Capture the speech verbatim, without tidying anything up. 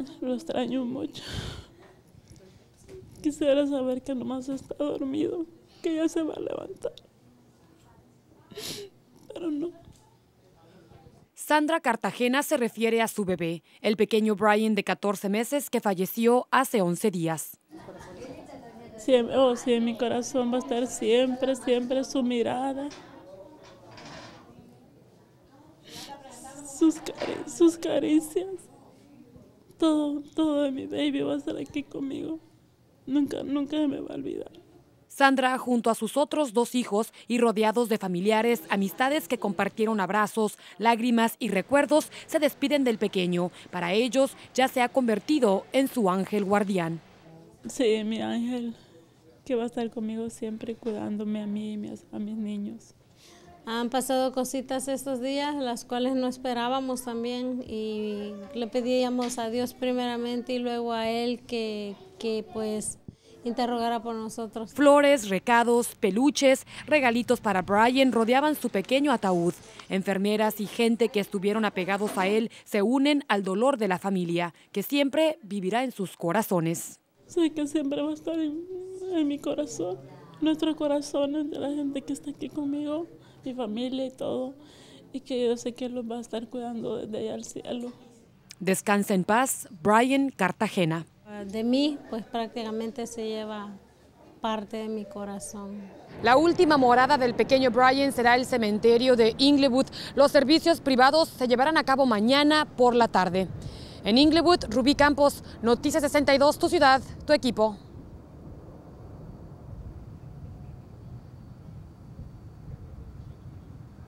lo extraño mucho. Quisiera saber que nomás está dormido, que ya se va a levantar, pero no. Sandra Cartagena se refiere a su bebé, el pequeño Brian de catorce meses que falleció hace once días. Siempre, oh, sí, en mi corazón va a estar siempre, siempre su mirada, sus, cari sus caricias, todo, todo de mi baby va a estar aquí conmigo. Nunca, nunca me va a olvidar. Sandra, junto a sus otros dos hijos y rodeados de familiares, amistades que compartieron abrazos, lágrimas y recuerdos, se despiden del pequeño. Para ellos ya se ha convertido en su ángel guardián. Sí, mi ángel, que va a estar conmigo siempre cuidándome a mí y a mis niños. Han pasado cositas estos días, las cuales no esperábamos también, y le pedíamos a Dios primeramente y luego a Él que, que pues interrogara por nosotros. Flores, recados, peluches, regalitos para Brian rodeaban su pequeño ataúd. Enfermeras y gente que estuvieron apegados a él se unen al dolor de la familia, que siempre vivirá en sus corazones. Sé que siempre va a estar en, en mi corazón, nuestros corazones de la gente que está aquí conmigo, mi familia y todo, y que yo sé que los va a estar cuidando desde allá al cielo. Descansa en paz, Brian Cartagena. De mí, pues prácticamente se lleva parte de mi corazón. La última morada del pequeño Brian será el cementerio de Inglewood. Los servicios privados se llevarán a cabo mañana por la tarde. En Inglewood, Rubí Campos, Noticias sesenta y dos, tu ciudad, tu equipo.